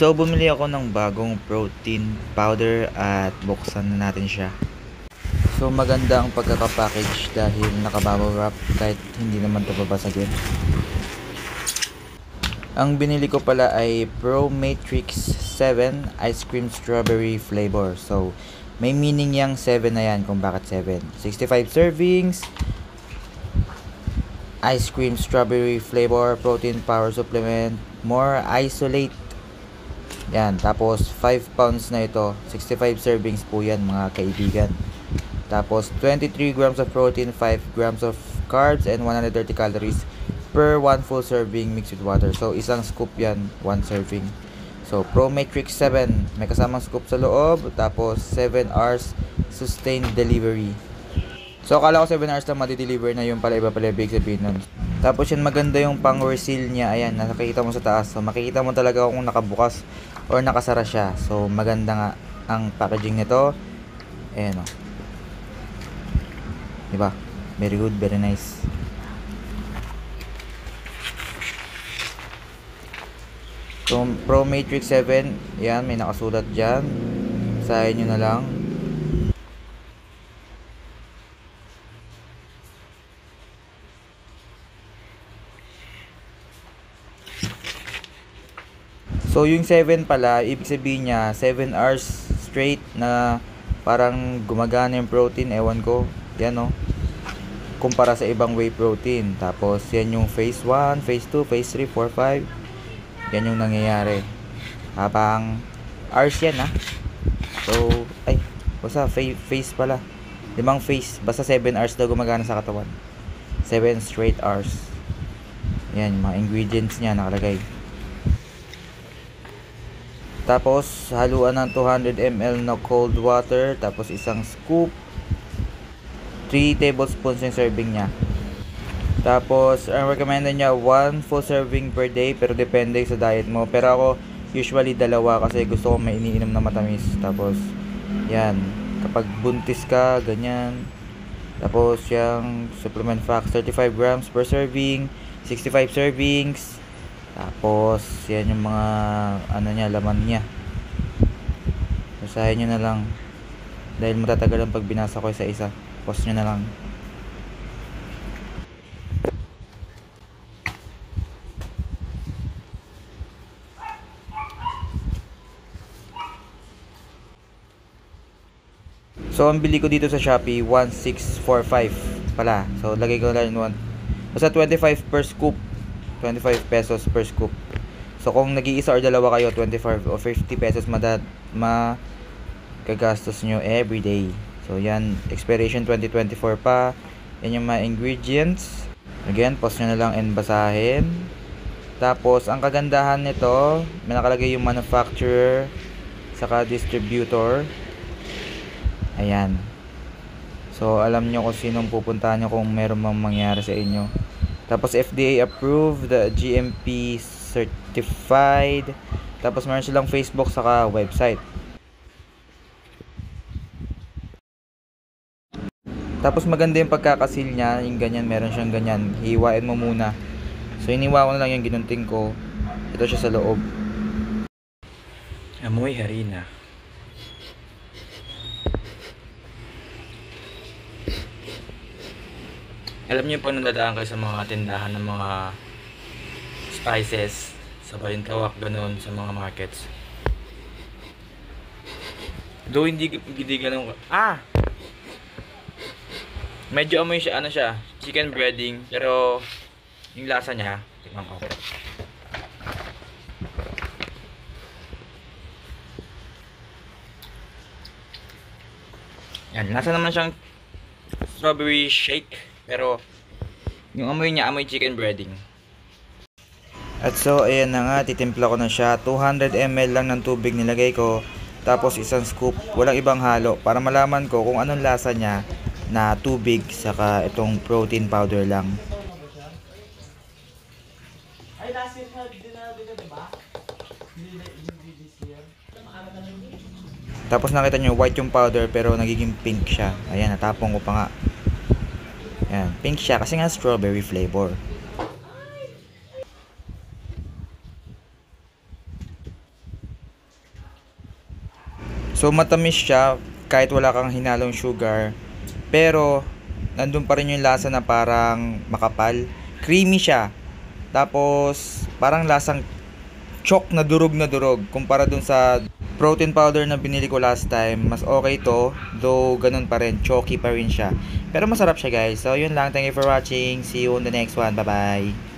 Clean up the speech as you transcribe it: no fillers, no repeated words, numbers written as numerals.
So, bumili ako ng bagong protein powder at buksan na natin siya. So, maganda ang pagkakapackage dahil naka-bubble wrap kahit hindi naman ito babasagin. Ang binili ko pala ay Pro Matrix 7 Ice Cream Strawberry Flavor. So, may meaning yung 7 na yan kung bakit 7. 65 servings, ice cream strawberry flavor, protein power supplement, more isolate. Yan, tapos 5 pounds na ito, 65 servings po yan mga kaibigan. Tapos 23 grams of protein, 5 grams of carbs, and 130 calories per 1 full serving mixed with water. So isang scoop yan, 1 serving. So Pro Matrix 7, may kasamang scoop sa loob, tapos 7 hours sustained delivery. So akala ko 7 hours lang madi-deliver na, yung pala iba pala big sabihin nun. Tapos yan, maganda yung pang-reseal niya. Ayan, nakikita mo sa taas. So makikita mo talaga kung nakabukas or nakasara siya. So maganda nga ang packaging nito. Ayan o. Diba? Very good, very nice. So Pro Matrix 7, yan, may nakasulat dyan. Basahin nyo na lang. So yung 7 pala, ibig sabihin niya 7 hours straight na parang gumagana yung protein, ewan ko. Yan o, kumpara sa ibang whey protein. Tapos yan yung phase 1, phase 2, phase 3, 4, 5. Yan yung nangyayari habang hours yan ha. So ay, basta phase pala, 5 phase, basta 7 hours daw gumagana sa katawan. 7 straight hours. Yan, mga ingredients niya nakalagay. Tapos haluan ng 200 ml na cold water, tapos isang scoop, 3 tablespoons yung serving niya. Tapos ang recommended niya 1 full serving per day, pero depende sa diet mo. Pero ako usually 2 kasi gusto ko may iniinom na matamis. Tapos yan, kapag buntis ka, ganyan. Tapos yung supplement facts, 35 grams per serving, 65 servings. Tapos yan yung mga ano niya, laman niya. Basahin nyo na lang dahil matatagal ang pag binasa ko isa-isa. Pause nyo na lang. So ang bili ko dito sa Shopee 1645 pala. So lagay ko na lang 1. Basta 25 per scoop. 25 pesos per scoop. So kung nag-iisa or dalawa kayo, 25 o 50 pesos gagastos nyo everyday. So yan, expiration 2024 pa. Yan yung mga ingredients. Again, pause nyo na lang and basahin. Tapos ang kagandahan nito, may nakalagay yung manufacturer saka distributor. Ayan. So alam nyo kung sinong pupuntahan nyo kung meron mang mangyari sa inyo. Tapos FDA approved, GMP certified. Tapos meron silang Facebook saka website. Tapos maganda yung pagkakasil niya, yung ganyan, meron siyang ganyan. Hiwain mo muna. So iniwa ko na lang yung ginunting ko. Ito siya sa loob. Amoy harina. Alam niyo po nung dadaan kayo sa mga tindahan ng mga spices, sa balintawak, ganoon, sa mga markets. Though hindi ganun. Medyo amoy siya, ano siya, chicken breading, pero yung lasa niya, tingnan ko. Yan, lasa naman siyang strawberry shake. Pero yung amoy niya, amoy chicken breading. At so ayan na nga, titimpla ko na siya. 200 ml lang ng tubig nilagay ko. Tapos isang scoop, walang ibang halo, para malaman ko kung anong lasa niya na tubig saka itong protein powder lang. Tapos nakita nyo white yung powder pero nagiging pink siya. Ayan, natapong ko pa nga. Ayan, pink siya kasi nga strawberry flavor. So matamis siya kahit wala kang hinalong sugar. Pero nandun pa rin yung lasa na parang makapal. Creamy siya. Tapos parang lasang chalk na durog na durog. Kumpara dun sa protein powder na binili ko last time, mas okay to. Though ganun pa rin, chalky pa rin siya. Pero masarap siya guys. So yun lang, thank you for watching. See you on the next one. Bye bye.